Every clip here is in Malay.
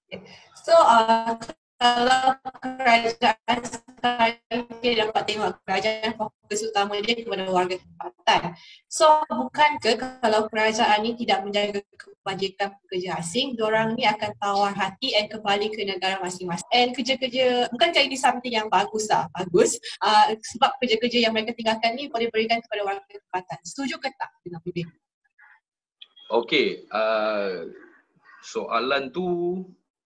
So, kalau kerajaan sekarang kita dapat tengok kerajaan fokus utama dia kepada warga tempatan. So, bukankah kalau kerajaan ni tidak menjaga kebajikan pekerja asing, diorang ni akan tawar hati dan kembali ke negara masing-masing. And kerja-kerja, bukankah ini something yang bagus lah? Bagus. Sebab kerja-kerja yang mereka tinggalkan ni boleh berikan kepada warga tempatan. Setuju ke tak dengan Bibim? Okey, soalan tu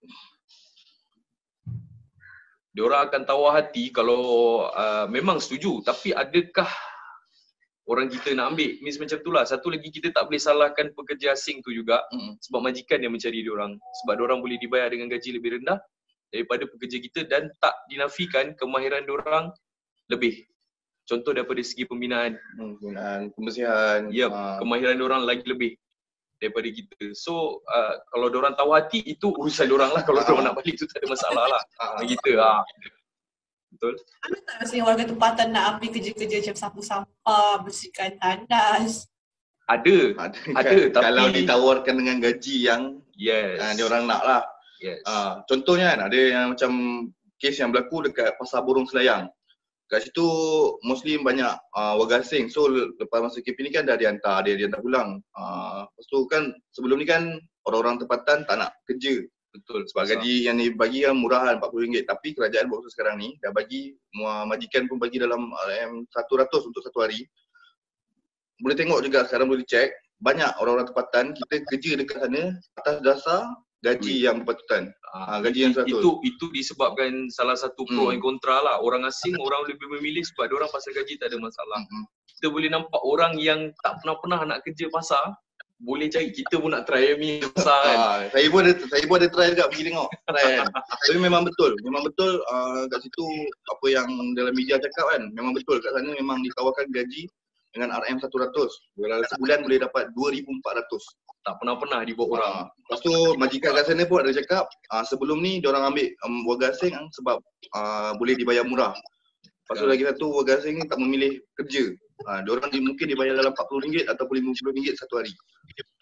diorang akan tawar hati kalau memang setuju, tapi adakah orang kita nak ambil? Means macam itulah. Satu lagi, kita tak boleh salahkan pekerja asing tu juga, sebab majikan yang mencari diorang. Sebab diorang boleh dibayar dengan gaji lebih rendah daripada pekerja kita dan tak dinafikan kemahiran diorang lebih. Contoh daripada segi pembinaan, pembersihan. Ya, kemahiran diorang lagi lebih daripada kita. So kalau diorang tahu hati, itu urusan diorang lah. Kalau diorang nak balik tu tak ada masalah lah. Kita betul. Ada tak rasanya warga tempatan nak ambil kerja-kerja macam sapu sampah, bersihkan tandas? Ada kan? tapi Kalau ditawarkan dengan gaji yang dia orang nak lah. Contohnya kan, ada yang macam kes yang berlaku dekat Pasar Borong Selayang. Kat situ mostly banyak warga asing. So lepas masa KP ni kan dah dihantar pulang. Lepas tu kan sebelum ni kan orang-orang tempatan tak nak kerja. Betul. Sebab gaji yang dibagi kan murah kan, RM40. Tapi kerajaan buat sekarang ni dah bagi, majikan pun bagi dalam RM100 untuk satu hari. Boleh tengok juga sekarang, boleh cek, banyak orang-orang tempatan kita kerja dekat sana atas dasar gaji yang berpatutan. Gaji yang 100. Itu disebabkan salah satu pro dan kontra lah. Orang asing, orang lebih memilih sebab diorang pasal gaji tak ada masalah. Kita boleh nampak orang yang tak pernah nak kerja pasar, boleh cari. Kita pun nak try ni pasar kan. Saya pun ada try juga pergi tengok. Try kan. Tapi memang betul kat situ apa yang dalam media cakap kan, memang betul kat sana memang ditawarkan gaji dengan RM100. Sebulan boleh dapat RM2,400. Tak pernah dibuat orang. Lepas tu majikan kat sana pun ada cakap sebelum ni diorang ambil warga asing sebab boleh dibayar murah. Lepas tu lagi satu, warga asing ni tak memilih kerja. Diorang mungkin dibayar dalam RM40 ataupun RM50 satu hari.